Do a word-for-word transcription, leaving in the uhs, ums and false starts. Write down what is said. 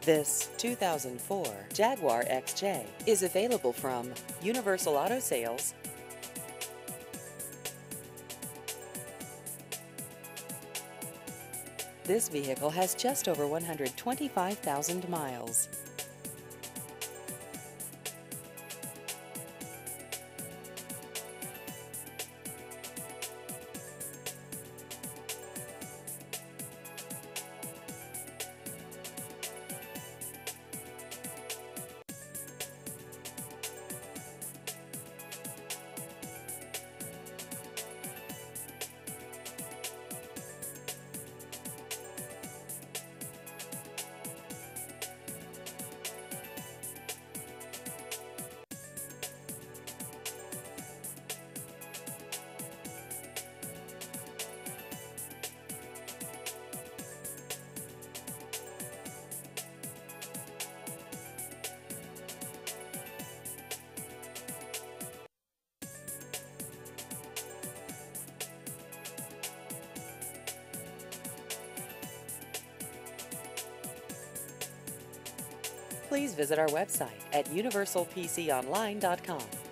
This two thousand four Jaguar X J is available from Universal Auto Sales. This vehicle has just over one hundred twenty-five thousand miles. Please visit our website at universal p c online dot com.